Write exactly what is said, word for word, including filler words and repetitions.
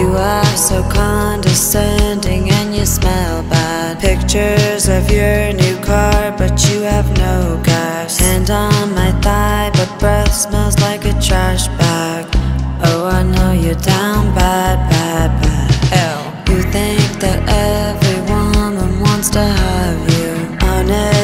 You are so condescending and you smell bad. Pictures of your new car, but you have no gas. Hand on my thigh, but breath smells like a trash bag. Oh, I know you're down bad, bad, bad. L. You think that every woman wants to have you. Honest